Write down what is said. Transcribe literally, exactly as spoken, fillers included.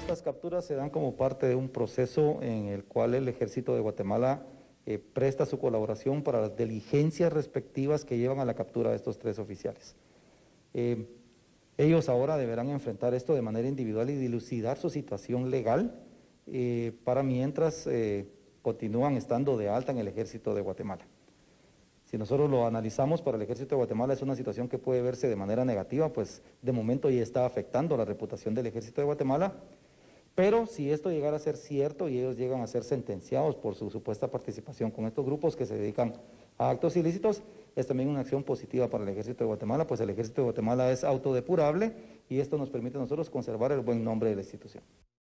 Estas capturas se dan como parte de un proceso en el cual el Ejército de Guatemala eh, presta su colaboración para las diligencias respectivas que llevan a la captura de estos tres oficiales. Eh, ellos ahora deberán enfrentar esto de manera individual y dilucidar su situación legal eh, para mientras eh, continúan estando de alta en el Ejército de Guatemala. Si nosotros lo analizamos para el Ejército de Guatemala es una situación que puede verse de manera negativa, pues de momento ya está afectando la reputación del Ejército de Guatemala, pero si esto llegara a ser cierto y ellos llegan a ser sentenciados por su supuesta participación con estos grupos que se dedican a actos ilícitos, es también una acción positiva para el Ejército de Guatemala, pues el Ejército de Guatemala es autodepurable y esto nos permite a nosotros conservar el buen nombre de la institución.